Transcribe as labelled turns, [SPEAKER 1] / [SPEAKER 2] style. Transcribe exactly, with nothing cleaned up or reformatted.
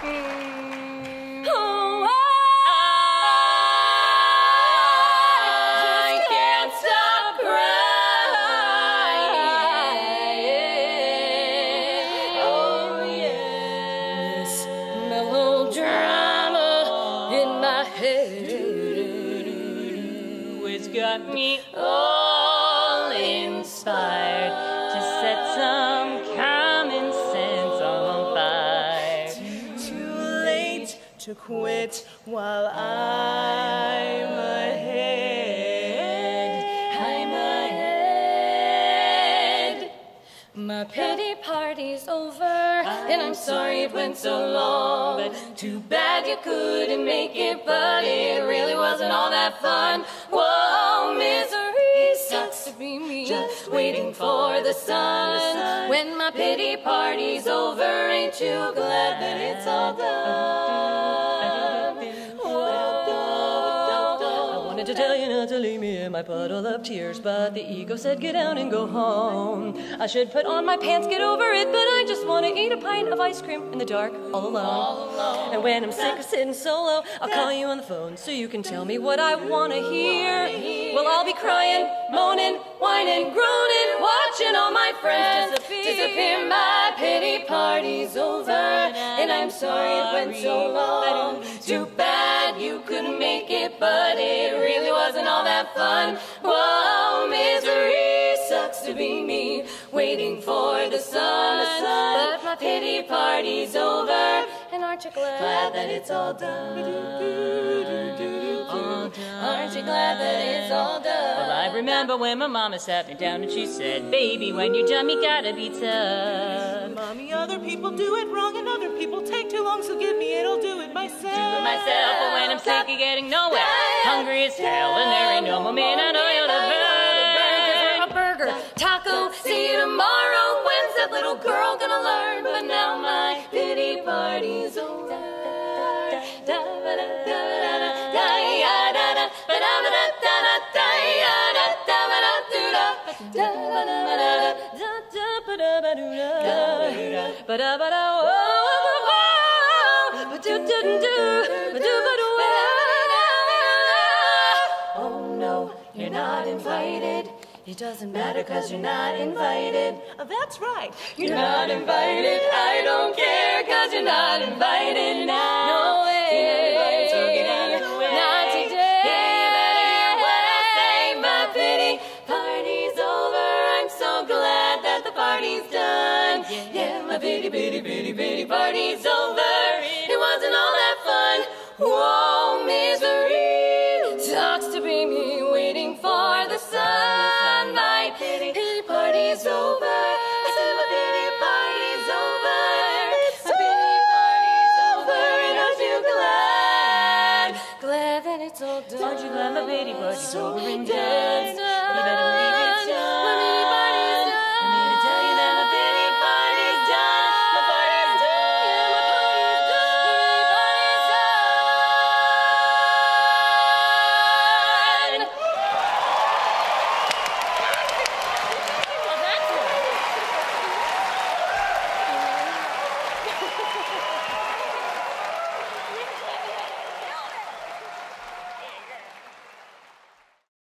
[SPEAKER 1] Oh, I can't stop crying. Oh, yes, melodrama in my head. It's got me all inspired to set some common sense on fire. Too late to quit while I'm ahead. I'm ahead. My pity party's over, and I'm sorry it went so long. But too bad you couldn't make it, but it really wasn't all that fun. Whoa, misery sucks to be me, just waiting for the sun. When my pity party's over, ain't you glad that it's all done? I wanted to tell you not to leave me in my puddle of tears, but the ego said get out and go home. I should put on my pants, get over it, but I just want to eat a pint of ice cream in the dark, all alone. All alone. And when I'm sick of sitting solo, I'll call you on the phone so you can tell me what I want to hear. Well, I'll be crying, moaning, whining, groaning, watching all my friends disappear. disappear. My pity party's over, and I'm sorry it went so long. Too bad you couldn't make it, but it really wasn't all that fun. Whoa, misery sucks to be me, waiting for the sun. But my pity party's over, and aren't you glad, glad that it's all done? All done? Aren't you glad that it's all done? Well, I remember when my mama sat me down and she said, baby, when you're done, you gotta be tough.
[SPEAKER 2] Mommy, other people do it wrong and other people take too long, so give me it, I'll do it myself.
[SPEAKER 1] Do it myself, but when I'm sick of getting nowhere, hungry as hell, and there ain't no more man I know you'll have a burger, taco, see you tomorrow. When's that little girl gonna learn? But now my pity party's over. Oh no, you're not invited. It doesn't matter cause you're not invited.
[SPEAKER 2] Oh, that's right.
[SPEAKER 1] You're not invited. I don't care cause you're not invited. No way. So get out of the way. Not today. You better hear what I say. My pity party's over. I'm so glad that the party's done. Yeah, my pity, pity, pity, pity party's over. It wasn't all that fun. Whoa, misery sucks to be me, waiting for the sun. My pity party's over. I said my pity party's over. My pity party's over. And aren't you glad? Glad that it's all done. Aren't you glad my pity party's over and done?